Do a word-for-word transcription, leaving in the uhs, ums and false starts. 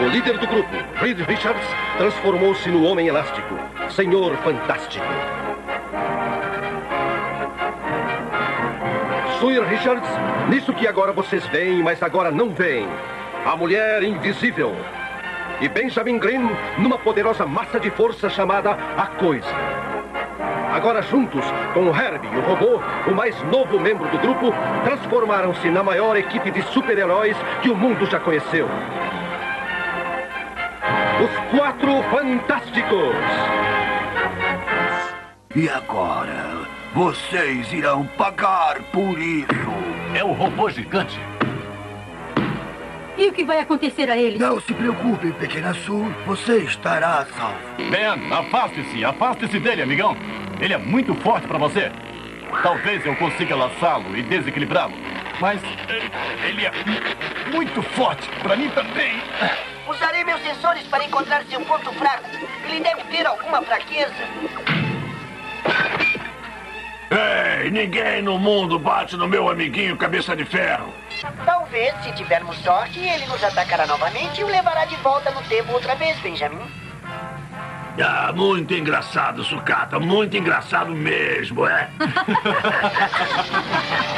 O líder do grupo, Reed Richards, transformou-se no Homem Elástico, Senhor Fantástico. Sawyer Richards, nisso que agora vocês veem, mas agora não veem. A Mulher Invisível. E Benjamin Green numa poderosa massa de força chamada A Coisa. Agora juntos, com o Herbie e o robô, o mais novo membro do grupo, transformaram-se na maior equipe de super-heróis que o mundo já conheceu. Os Quatro Fantásticos! E agora, vocês irão pagar por isso. É o robô gigante. E o que vai acontecer a eles? Não se preocupe, pequena Sue. Você estará a salvo. Ben, afaste-se. Afaste-se dele, amigão. Ele é muito forte pra você. Talvez eu consiga laçá-lo e desequilibrá-lo. Mas ele, ele é muito forte. Pra mim também. Usarei meus sensores para encontrar seu ponto fraco. Ele deve ter alguma fraqueza. Ei, ninguém no mundo bate no meu amiguinho Cabeça de Ferro. Talvez, se tivermos sorte, ele nos atacará novamente e o levará de volta no tempo outra vez, Benjamin. Ah, muito engraçado, sucata. Muito engraçado mesmo, é?